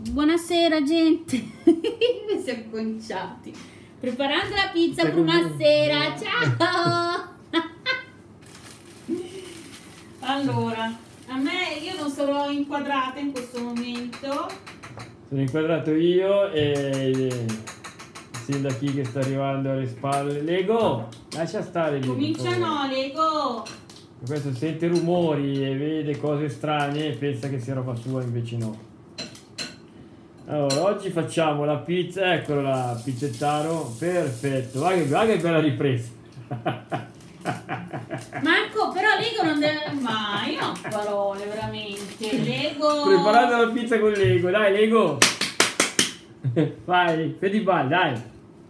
Buonasera gente. Mi siamo conciati preparando la pizza. Buonasera, ciao. Allora, io non sarò inquadrata in questo momento. Sono inquadrato io e il sindaco che sta arrivando alle spalle. Lego, lascia stare lì. Comincia no, Lego. Questo sente rumori e vede cose strane e pensa che sia roba sua, invece no. Allora, oggi facciamo la pizza, eccolo là, pizzettaro, perfetto, guarda che bella ripresa. Marco, però Lego non deve mai, io non ho parole veramente. Lego. Preparando la pizza con Lego, dai Lego. Vai, fai di ballo, dai.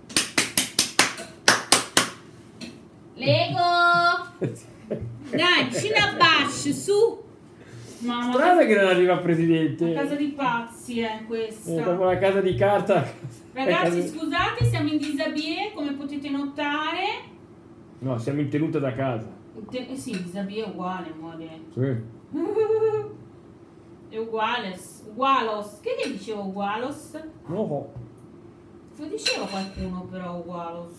Lego. Dai, vicino a Bash, su. Mamma, strada che non arriva il presidente. una casa di pazzi è questa. È proprio una casa di carta. Ragazzi, scusate, siamo in disabile, come potete notare. No, siamo in tenuta da casa. Sì, disabile è uguale, amore. Sì. È uguale. Ugualos. Che dicevo ugualos? No. Lo diceva qualcuno però ugualos.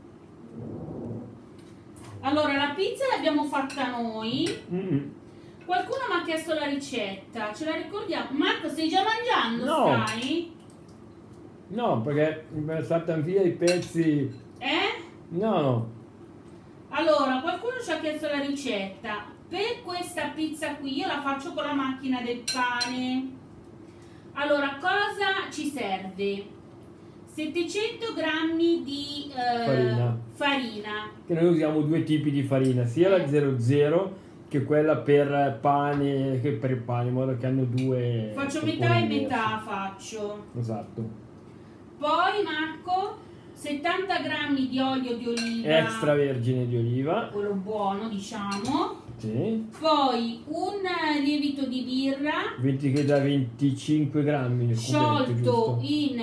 Allora, la pizza l'abbiamo fatta noi. Qualcuno mi ha chiesto la ricetta, ce la ricordiamo? Marco, stai già mangiando, No. stai? No, perché mi saltano via i pezzi. No. Allora, qualcuno ci ha chiesto la ricetta. Per questa pizza qui io la faccio con la macchina del pane. Allora, cosa ci serve? 700 grammi di farina. Che noi usiamo due tipi di farina, sia la 00 che quella per pane, in modo che hanno due. Faccio metà e metà, faccio. Esatto. Poi, Marco, 70 grammi di olio di oliva. Extravergine di oliva. Quello buono, diciamo. Sì. Poi un lievito di birra 20 da 25 grammi nel sciolto giusto? in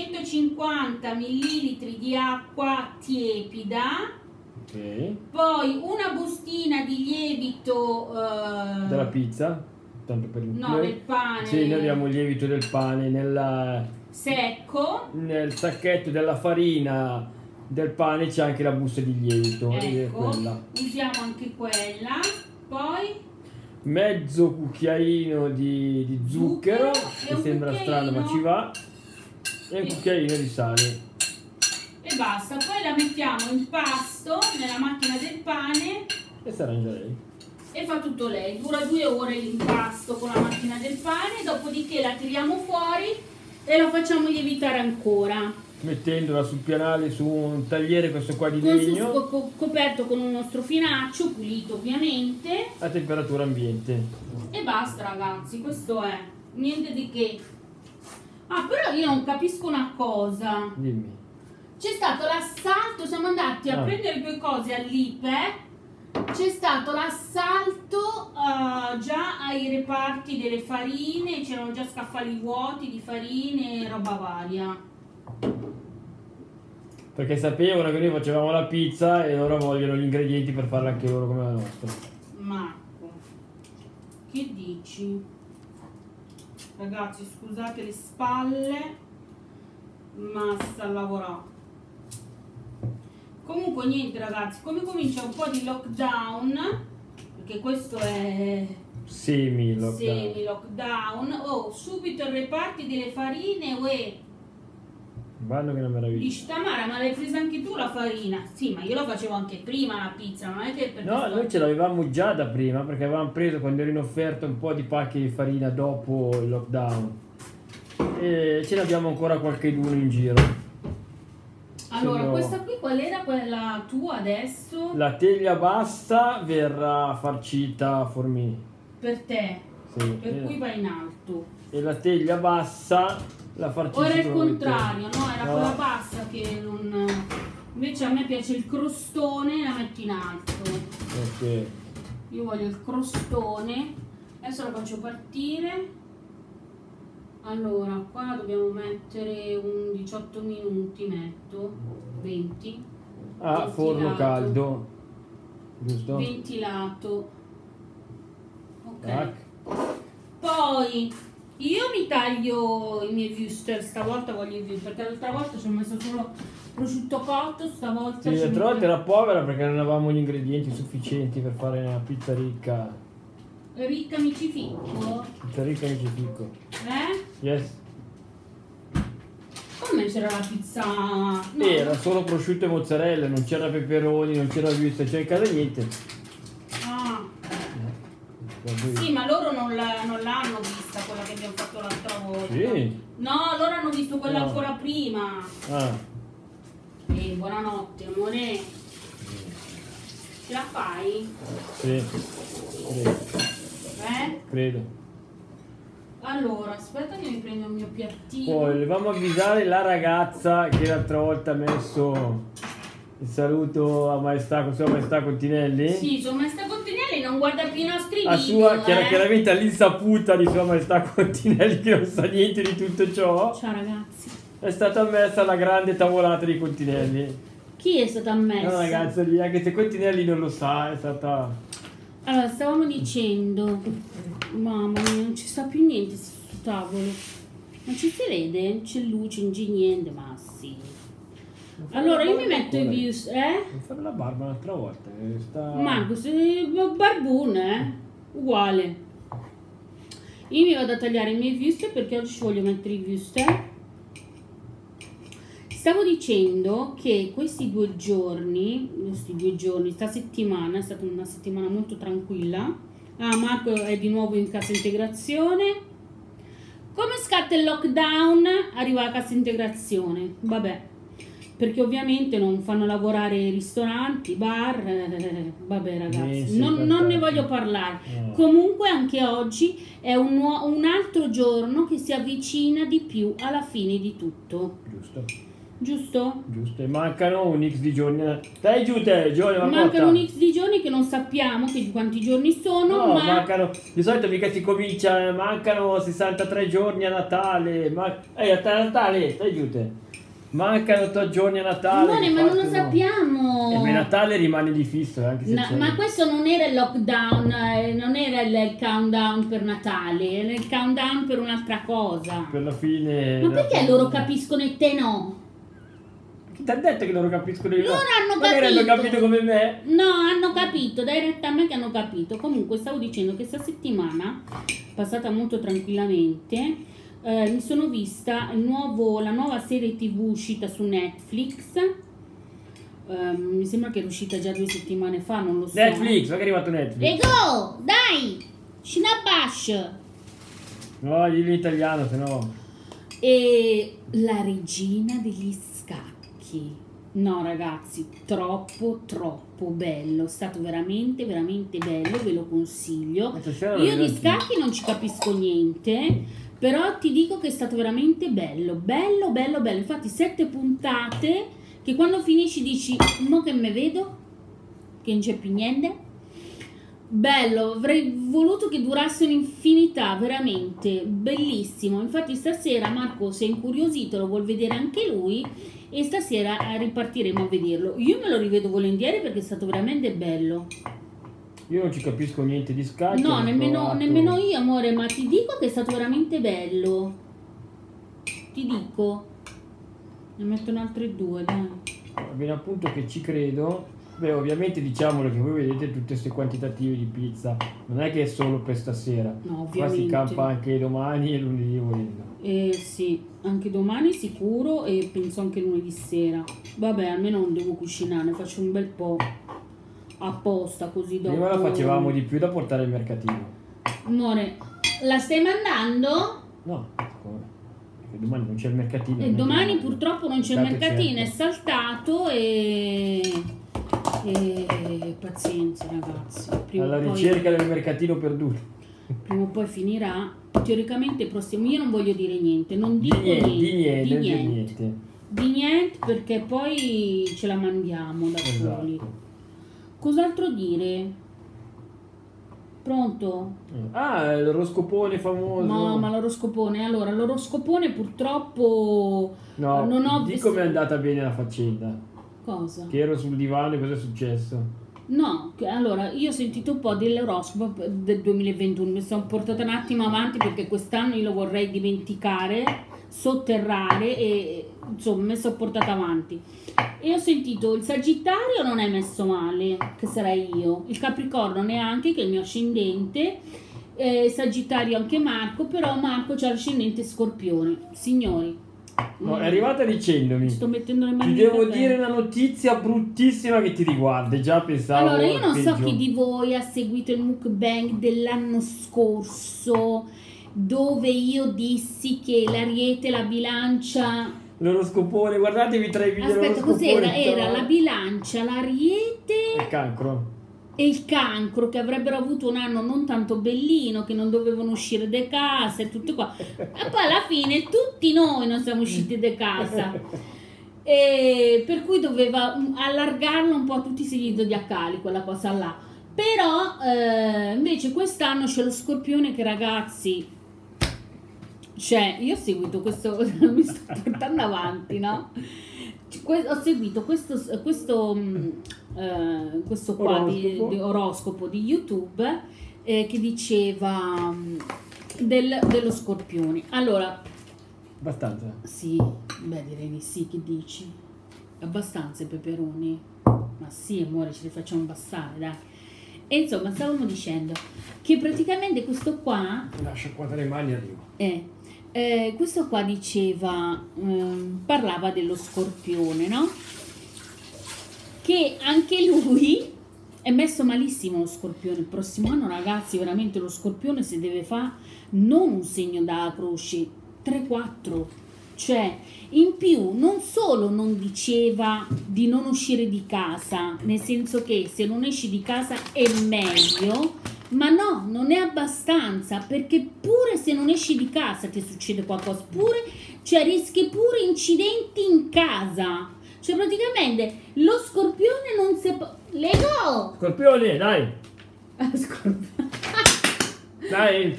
350 ml di acqua tiepida. Ok. Poi una bustina di lievito Della pizza, tanto per no, del pane. Sì, noi abbiamo il lievito del pane secco. nel sacchetto della farina del pane c'è anche la busta di lievito. Ecco, quella. usiamo anche quella. Poi mezzo cucchiaino di zucchero, che sembra strano ma ci va, e un cucchiaino di sale. E basta, poi la mettiamo in pasto nella macchina del pane. E si arrangia lei. E fa tutto lei, dura 2 ore l'impasto con la macchina del pane, dopodiché la tiriamo fuori e la facciamo lievitare ancora. Mettendola sul pianale su un tagliere, questo qua di legno, coperto con uno strofinaccio, pulito ovviamente. a temperatura ambiente. E basta ragazzi, questo è, niente di che. Ah, però io non capisco una cosa. Dimmi. C'è stato l'assalto, siamo andati a prendere 2 cose all'Ipe. C'è stato l'assalto già ai reparti delle farine, c'erano già scaffali vuoti di farine e roba varia. Perché sapevano che noi facevamo la pizza e loro vogliono gli ingredienti per farla anche loro come la nostra. Marco, che dici? Ragazzi, scusate le spalle, ma sta a lavorare. Comunque niente ragazzi, come comincia un po' di lockdown, perché questo è semi-lockdown, subito i reparti delle farine, Vanno che è una meraviglia. dici Tamara, ma l'hai presa anche tu la farina? Sì, ma io lo facevo anche prima la pizza, non è che... No, noi ce l'avevamo già da prima, perché avevamo preso quando era in offerta un po' di pacchi di farina dopo il lockdown. E ce ne abbiamo ancora qualcheduno in giro. Allora, questa qui qual era quella tua adesso? La teglia bassa verrà farcita a formini. Per te, Sì, per cui va in alto. e la teglia bassa la farcita. O era il contrario, no? Era quella bassa che non... Invece a me piace il crostone, la metto in alto. Ok. Io voglio il crostone. Adesso la faccio partire. Allora, qua dobbiamo mettere un 18 minuti, metto 20. Ah, forno caldo, giusto? Ventilato. Ok. Tac. Poi Io mi taglio i miei wuster, stavolta voglio i wuster, perché l'altra volta ci ho messo solo prosciutto cotto, stavolta Sì, ci l'altra volta metto... era povera perché non avevamo gli ingredienti sufficienti per fare una pizza ricca. Ricca mi ci ficco? Pizza ricca mi ci picco. Yes. Come c'era la pizza? No. Era solo prosciutto e mozzarella, non c'era peperoni, non c'era wuster, c'era in casa niente. Ah. Sì, ma loro non l'hanno vista quella che abbiamo fatto l'altra volta. Sì. No, loro hanno visto quella No. ancora prima. Ah. Buonanotte, amore. Ce la fai? Sì. Credo. Credo. Allora, aspetta che mi prendo il mio piattino. Poi volevamo avvisare la ragazza che l'altra volta ha messo il saluto a maestà, con sua maestà Continelli. Sì, sua maestà Continelli non guarda più i nostri A video. sua, chiaramente all'insaputa di sua maestà Continelli, che non sa niente di tutto ciò, Ciao ragazzi. è stata ammessa la grande tavolata di Continelli. Chi è stata ammessa? Una ragazza lì, anche se Continelli non lo sa, è stata... Allora, stavamo dicendo, mamma mia, non ci sta più niente su sto tavolo. Non ci si vede? C'è luce, non c'è niente, ma sì. Allora, io mi metto i views, Devo fare la barba un'altra volta. Marco, sei barbone, uguale. Io mi vado a tagliare i miei views perché oggi ci voglio mettere i views. Stavo dicendo che questi 2 giorni, sta settimana, è stata una settimana molto tranquilla. Ah, Marco è di nuovo in cassa integrazione. Come scatta il lockdown, arriva la cassa integrazione. Vabbè, perché ovviamente non fanno lavorare i ristoranti, bar, vabbè ragazzi, non ne voglio parlare. No. Comunque anche oggi è un altro giorno che si avvicina di più alla fine di tutto. Giusto. Giusto? Giusto, e mancano un x di giorni. Stai giù te, Giorgio, Mancano un x di giorni che non sappiamo quanti giorni sono, No, ma... mancano, di solito mica si comincia, mancano 63 giorni a Natale, a Natale, stai giù te. Mancano 8 giorni a Natale. Simone, ma non lo sappiamo. E Natale rimane di fisso, anche se c'è. Ma questo non era il lockdown, non era il countdown per Natale, era il countdown per un'altra cosa. Per la fine... Ma perché loro capiscono e te no? Chi ti ha detto che loro capiscono io? Loro hanno Magari capito. hanno capito come me. No, hanno capito, dai retta a me che hanno capito. Comunque stavo dicendo che questa settimana, passata molto tranquillamente, mi sono vista la nuova serie TV uscita su Netflix. Mi sembra che è uscita già 2 settimane fa, non lo so. Netflix, ma che è arrivato Netflix? Ego, dai, Shinabash. No, dillo in italiano, se no... E la regina degli scacchi. No ragazzi, troppo bello, è stato veramente bello, ve lo consiglio. Io di scacchi non ci capisco niente, però ti dico che è stato veramente bello. Infatti 7 puntate che quando finisci dici, mo che me vedo, che non c'è più niente. Bello, avrei voluto che durasse un'infinità, veramente bellissimo. Infatti stasera Marco si è incuriosito, lo vuol vedere anche lui e stasera ripartiremo a vederlo. Io me lo rivedo volentieri perché è stato veramente bello. Io non ci capisco niente di scacchi. No, nemmeno io amore, ma ti dico che è stato veramente bello. Ti dico. Ne mettono altre 2, dai. Va bene, appunto che ci credo. Beh, ovviamente diciamolo che voi vedete tutte queste quantitative di pizza, non è che è solo per stasera. No, qua ovviamente. si campa anche domani e lunedì volendo. Sì, anche domani sicuro e penso anche lunedì sera. Vabbè, almeno non devo cucinare, ne faccio un bel po' apposta così dopo. Prima la facevamo di più da portare al mercatino. Amore, la stai mandando? No, come? Perché domani non c'è il mercatino. E domani purtroppo non c'è il Certo, mercatino, è certo. saltato e pazienza ragazzi. Prima Alla o poi- ricerca del mercatino perduto. prima o poi finirà. Teoricamente prossimo, io non voglio dire niente, non Di dico niente, niente, di niente. di niente perché poi ce la mandiamo da soli. Esatto. Cos'altro dire? Pronto? Ah, l'oroscopone famoso. No, ma l'oroscopone, allora l'oroscopone purtroppo No, non ho di visto- come è andata bene la faccenda. Cosa? Che ero sul divano e cosa è successo? No, allora io ho sentito un po' dell'oroscopo del 2021, mi sono portata un attimo avanti perché quest'anno io lo vorrei dimenticare, sotterrare e insomma mi sono portata avanti. E ho sentito il Sagittario non è messo male, che sarei io, il Capricorno neanche, che è il mio ascendente, Sagittario anche Marco, però Marco c'ha l'ascendente Scorpione. Signori, No, è arrivata dicendomi: sto mettendo le mani ti nel devo caffè. dire una notizia bruttissima che ti riguarda. Già pensavo Allora, io non so peggio. chi di voi ha seguito il mukbang dell'anno scorso, dove io dissi che l'Ariete e la bilancia... L'oroscopone, guardatevi tra i video. Aspetta, dell'oroscopone, cos'era? Era ciao. la bilancia, l'Ariete Il cancro. e il Cancro, che avrebbero avuto un anno non tanto bellino, che non dovevano uscire da casa e tutto qua. E poi alla fine tutti noi non siamo usciti da casa. E per cui doveva allargarlo un po' a tutti i segni zodiacali, quella cosa là. Però invece quest'anno c'è lo Scorpione che, ragazzi, cioè io ho seguito questo, mi sto portando avanti, no? Ho seguito questo qua di oroscopo di YouTube che diceva dello Scorpione. Allora, Abbastanza. sì, beh, direi di sì, che dici? Abbastanza i peperoni? Ma sì, amore, ce li facciamo passare, dai. E insomma, stavamo dicendo che praticamente questo qua, Lascia qua tra le mani e arrivo. questo qua diceva, parlava dello Scorpione, no? Che anche lui è messo malissimo lo Scorpione. Il prossimo anno, ragazzi, veramente lo Scorpione si deve fare non un segno da croce, 3-4. Cioè, in più, non solo non diceva di non uscire di casa, nel senso che se non esci di casa è meglio, ma no, non è abbastanza, perché pure se non esci di casa ti succede qualcosa, pure, cioè rischi pure incidenti in casa. Cioè praticamente lo Scorpione non si può... Lego! Scorpione, dai. Scorpione. Dai.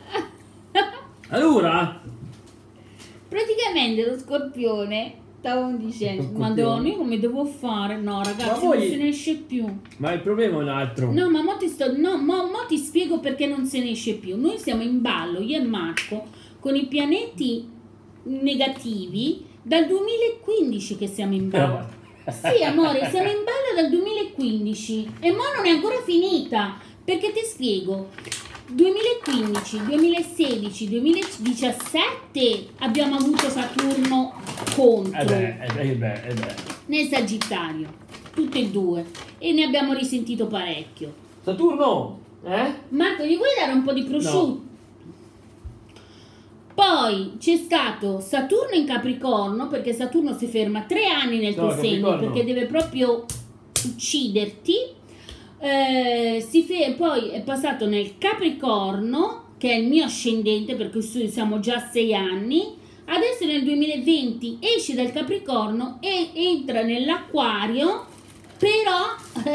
Allora. Praticamente lo Scorpione, stavamo dicendo, Scorpione. Madonna, io come devo fare? No, ragazzi, Ma voi- non se ne esce più. Ma il problema è un altro. No, ma mo ti spiego perché non se ne esce più. Noi siamo in ballo, io e Marco, con i pianeti negativi dal 2015 che siamo in ballo. Sì, amore, siamo in ballo dal 2015 e mo non è ancora finita, perché ti spiego. 2015, 2016, 2017 abbiamo avuto Saturno contro nel Sagittario, tutte e due, e ne abbiamo risentito parecchio. Saturno, Marco, gli vuoi dare un po' di prosciutto? Poi c'è stato Saturno in Capricorno, perché Saturno si ferma 3 anni nel tuo segno, Capricorno. perché deve proprio ucciderti. Poi è passato nel Capricorno, che è il mio ascendente, perché siamo già a 6 anni. Adesso nel 2020 esce dal Capricorno e entra nell'Acquario, però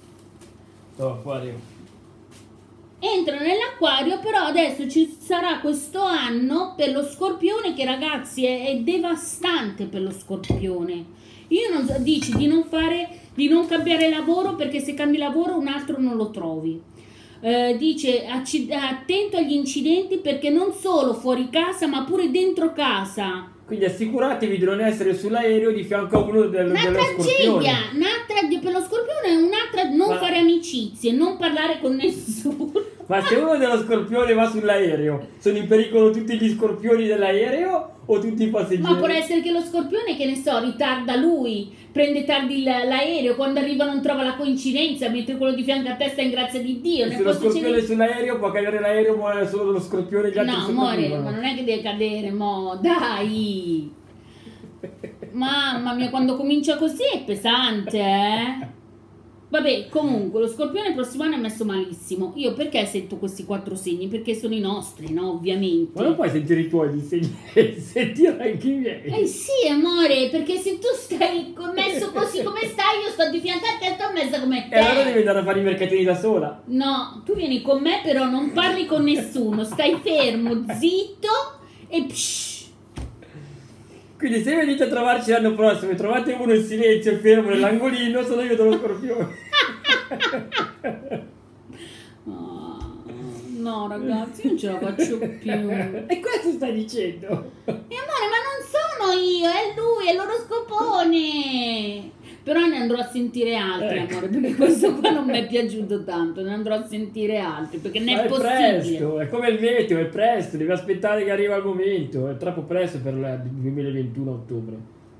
entra nell'Acquario, però adesso ci sarà questo anno per lo Scorpione che, ragazzi, è devastante per lo Scorpione. Io non so, dici di non cambiare lavoro, perché se cambi lavoro un altro non lo trovi. Dice attento agli incidenti, perché non solo fuori casa ma pure dentro casa. Quindi assicuratevi di non essere sull'aereo di fianco a uno dello Una Scorpione. tragedia, per lo Scorpione è un'altra, non fare amicizie, non parlare con nessuno. Ma se uno dello Scorpione va sull'aereo, sono in pericolo tutti gli scorpioni dell'aereo o tutti i passeggeri? Ma può essere che lo Scorpione, che ne so, ritarda lui, prende tardi l'aereo, quando arriva non trova la coincidenza, mentre quello di fianco a te sta in grazia di Dio. Se lo Scorpione è sull'aereo può cadere l'aereo, ma è solo lo Scorpione, gli altri No, amore, sopravvivono. ma non è che deve cadere, mo, dai. Mamma mia, quando comincia così è pesante, eh? Vabbè, comunque, lo Scorpione il prossimo anno è messo malissimo. Io perché sento questi 4 segni? Perché sono i nostri, no? Ovviamente. Ma non puoi sentire i tuoi disegni, sentire anche i miei. Sì, amore, perché se tu stai messo così come stai, io sto di fianco a te, sto messa come te. E allora devi andare a fare i mercatini da sola. No, tu vieni con me, però non parli con nessuno, stai fermo, zitto e psh. Quindi se venite a trovarci l'anno prossimo e trovate uno in silenzio e fermo nell'angolino, sono io dello Scorpione. No ragazzi, io non ce la faccio più. E questo stai dicendo? E amore, ma non sono io, è lui, è l'oroscopone. Però ne andrò a sentire altri, amore, perché questo qua non mi è piaciuto tanto. Ne andrò a sentire altri, perché non è possibile. Presto, è come il meteo, è presto, devi aspettare che arriva il momento. È troppo presto per il 2021 a ottobre.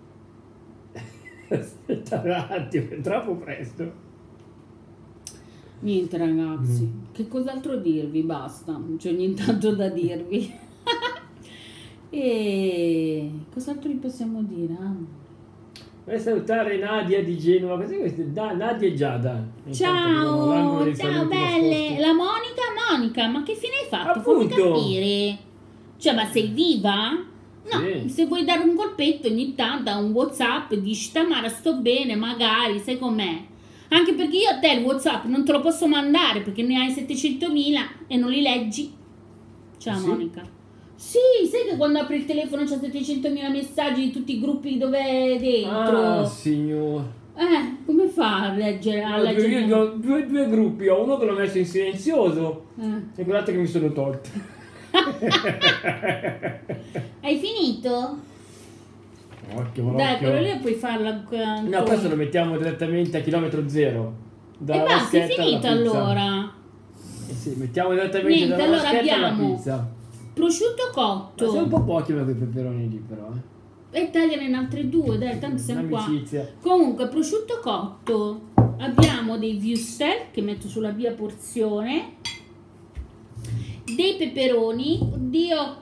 Aspetta un attimo, è troppo presto. Niente ragazzi, che cos'altro dirvi? Basta, non c'è nient'altro da dirvi. E cos'altro vi possiamo dire? Vorrei salutare Nadia di Genova. Cos'è questo? Nadia e Giada. Ciao, ciao belle. La Monica, ma che fine hai fatto? Fammi capire. Cioè, ma sei viva? No, sì. Se vuoi dare un colpetto ogni tanto a un WhatsApp, dici Tamara sto bene, magari, sai com'è? Anche perché io a te il WhatsApp non te lo posso mandare perché ne hai 700.000 e non li leggi. Ciao sì? Monica. Sì, sai che quando apri il telefono c'è 700.000 messaggi di tutti i gruppi dove è dentro? Ah, signor. Come fa a leggere? Io ho due gruppi, ho uno che l'ho messo in silenzioso e quell'altro che mi sono tolto. Hai finito? Occhio. Dai, quello lì puoi farla. No, questo lo mettiamo direttamente a chilometro zero. E basta, è finito allora. Sì, mettiamo direttamente dalla vaschetta alla pizza. Prosciutto cotto. Ma sono un po' pochi quei peperoni lì però. E tagliane in altre due, dai, tanto siamo qua. Amicizia. Comunque, prosciutto cotto. Abbiamo dei wurstel che metto sulla mia porzione. Dei peperoni. Oddio.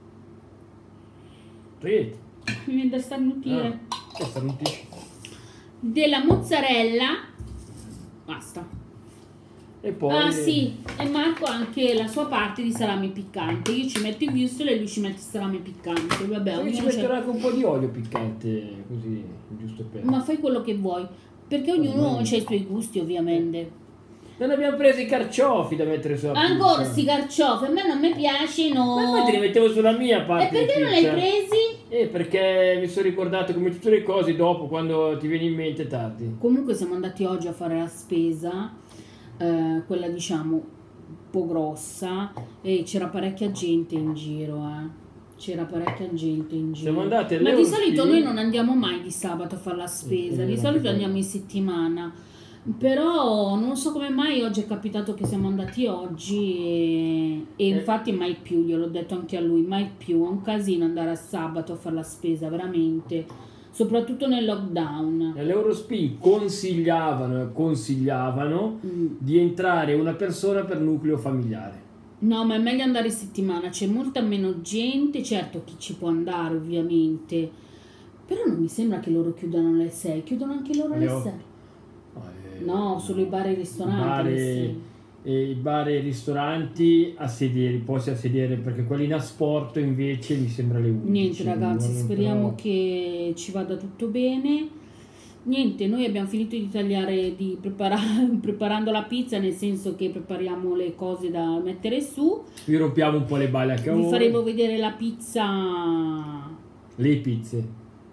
Sì. Mi viene da starnutire. Starnutisci. Della mozzarella. Basta. E poi... Ah sì, e Marco ha anche la sua parte di salame piccante. Io ci metto i wurstel e lui ci mette il salame piccante. Vabbè, io ci metterò anche un po' di olio piccante, così, giusto per... Ma fai quello che vuoi, perché ognuno ha i suoi gusti ovviamente. Non abbiamo preso i carciofi da mettere sulla pizza. Ancora sti carciofi, a me non mi piace, no. Ma infatti li mettevo sulla mia parte. E perché non li hai presi? Perché mi sono ricordato come tutte le cose dopo, quando ti viene in mente tardi. Comunque siamo andati oggi a fare la spesa, quella diciamo un po' grossa, e c'era parecchia gente in giro, C'era parecchia gente in giro. Siamo andati Ma di solito noi non andiamo mai di sabato a fare la spesa, di solito andiamo in settimana. Però non so come mai oggi è capitato che siamo andati oggi e infatti mai più, gliel'ho detto anche a lui, mai più, è un casino andare a sabato a fare la spesa, veramente, soprattutto nel lockdown. Nell'Eurospin consigliavano di entrare una persona per nucleo familiare. No, ma è meglio andare in settimana, c'è molta meno gente, certo chi ci può andare ovviamente, però non mi sembra che loro chiudano alle 6, chiudono anche loro alle 6. No, solo i bar e i ristoranti. I bar e i ristoranti a sedere, posti a sedere, perché quelli in asporto invece mi sembra le 11. Niente ragazzi, speriamo che ci vada tutto bene. Niente, noi abbiamo finito di tagliare, preparando la pizza, nel senso che prepariamo le cose da mettere su. Vi rompiamo un po' le balle anche a voi. Vi faremo vedere la pizza. Le pizze.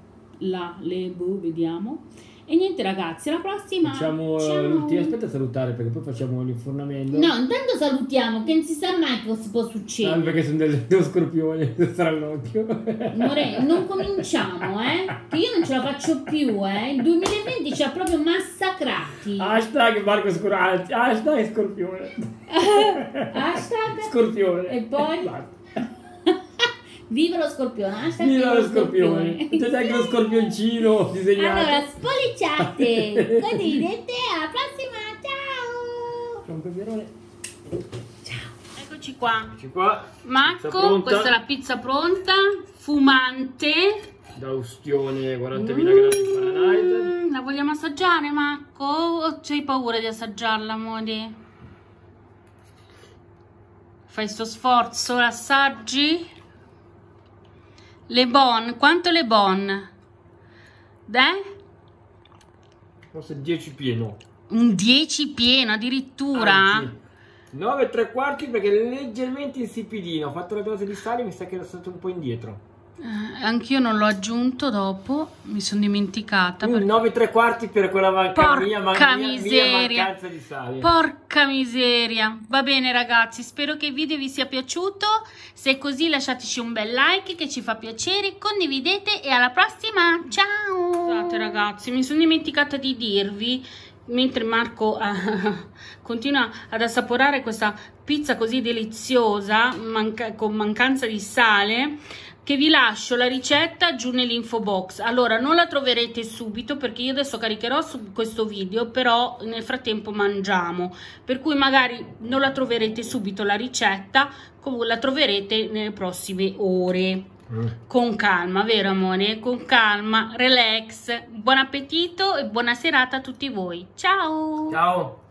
Vediamo. E niente ragazzi, alla prossima. Facciamo l'ultima, aspetta a salutare perché poi facciamo l'infornamento. No, intanto salutiamo, che non si sa mai cosa può succedere. Perché sono dello scorpione, sarà l'occhio. Amore, non cominciamo, che io non ce la faccio più, Il 2020 ci ha proprio massacrati. Hashtag Marco Scoranti, hashtag scorpione. Hashtag scorpione. E poi? Basta. Viva lo scorpione, viva lo scorpione. C'è anche lo scorpioncino disegnato. Allora, spolliciate, condividete, alla prossima, ciao. C'è un peperone. Ciao. Eccoci qua. Marco, questa è la pizza pronta, fumante. Da ustione 40.000 gradi Fahrenheit. La vogliamo assaggiare, Marco? O c'hai paura di assaggiarla, amore? Fai sto sforzo, l'assaggi? Le bon, quanto le bon? Forse 10 pieno. Un 10 pieno addirittura? Anzi, 9 3/4 perché è leggermente insipidino. Ho fatto la dose di sale e mi sa che ero stato un po' indietro. Anch'io non l'ho aggiunto dopo, mi sono dimenticata. 9 3/4 per quella mia mancanza di sale. Porca miseria. Va bene ragazzi, spero che il video vi sia piaciuto. Se è così lasciateci un bel like che ci fa piacere, condividete e alla prossima. Ciao. Scusate ragazzi, mi sono dimenticata di dirvi, mentre Marco continua ad assaporare questa pizza così deliziosa con mancanza di sale, che vi lascio la ricetta giù nell'info box. Allora non la troverete subito perché io adesso caricherò su questo video, però nel frattempo mangiamo, per cui magari non la troverete subito la ricetta, comunque la troverete nelle prossime ore. Con calma, vero amore? Con calma, relax. Buon appetito e buona serata a tutti voi. Ciao. Ciao.